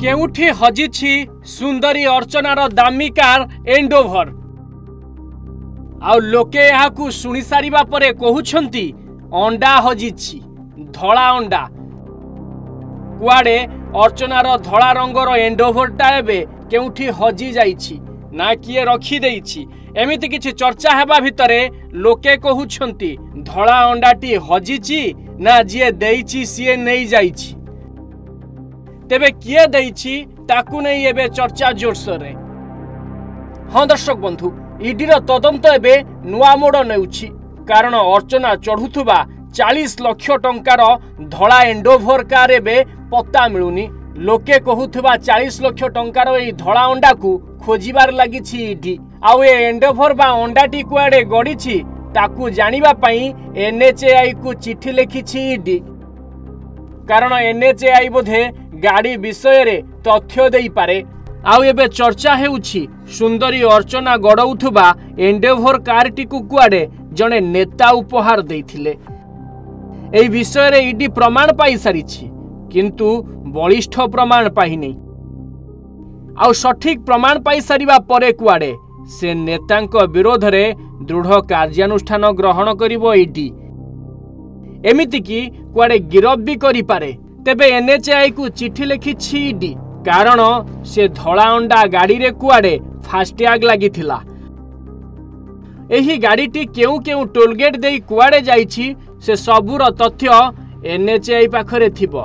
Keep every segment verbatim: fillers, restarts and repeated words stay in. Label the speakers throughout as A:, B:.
A: केउठी हजिछि सुंदरी अर्चनार दामी कार एंडोभर आउ लोके याकू सुनी सारिबा परे कहउछंती अंडा हजिछि धला अंडा कुआडे अर्चनार धला रंगर एंडोभरटा एबे केउठी हजि जाइछि ना किए रखी देइछि एमिति किछि चर्चा हेबा भितरे लोके कहउछंती धला अंडाटी हजिछि ना जिए देइछि सिए नै जाइछि तेबे किए देइछि ताकू नै एबे चर्चा जोरसोरे। हाँ दर्शक बंधु ईडीर तदंत एबे नुआ मोड़ नेउछि कारण अर्चना चढ़ुथुबा चालीस लाख टंकार धला एंडोभर कार एबे पत्ता मिलुनी लोके कहउथुबा चालीस लाख टंकार एई धला अंडा को खोजिबार लागिछि ईडी आउ ए एंडोभर बा अंडाटी कुआडे गड़िछि ताकू जानिबा पई एनएचएआई को चिठी लिखिछि ईडी कारण एनएचएआई बोधे गाड़ी विषय रे तथ्य देई पारे आउ एबे चर्चा हेउछि सुंदरी अर्चना गड़ौथुबा एंडोभर कारटी को कुआडे जने नेता उपहार देइथिले एई विषय रे ईडी प्रमाण पाई सारिछि किंतु बलिष्ठ प्रमाण पाई नै आउ सठिक प्रमाण पाई सारिबा परे कुआडे से नेतांक विरोध रे दृढ़ कार्यानुष्ठान ग्रहण करिवो ईडी एमिति की कुआडे गिरफ भी करि पारे तेबे एनएचएआई को चिठी लिखिछि ईडी कारण से धला अंडा गाड़ी रे कुआडे फास्टैग लागिथिला एही गाड़ीटी केउ केउ टोलगेट देई कुआडे जाइछि से सबुर तथ्य एनएचएआई पाखरे थिबो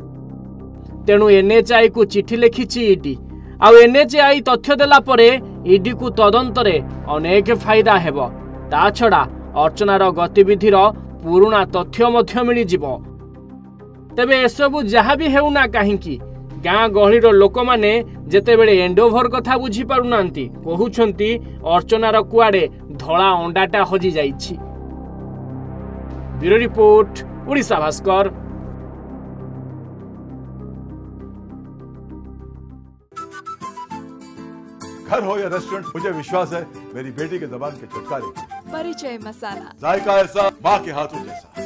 A: तेणु एनएचएआई को चिठी लिखिछि ईडी आउ एनएचएआई तथ्य देला परे ईडी को तदंतरे अनेक फायदा हेबो ता छडा अर्चनार गतिविधिर पुराना तथ्य मध्य मिली जिवो तेबे एसबु जहाँ भी हेउना काहींकी गाँ गहलीर लोक माने जेतेबेले एंडोभर कथा बुझी पारुनांती कहउछंती अर्चनार कुआडे धला अंडाटा हजि जाइछि। Bureau report Odisha Bhaskar.
B: घर हो या रेस्टोरेंट मुझे विश्वास है मेरी बेटी के जबान के छुटकारे
C: परिचय मसाला
B: जायका ऐसा माँ के हाथों जैसा।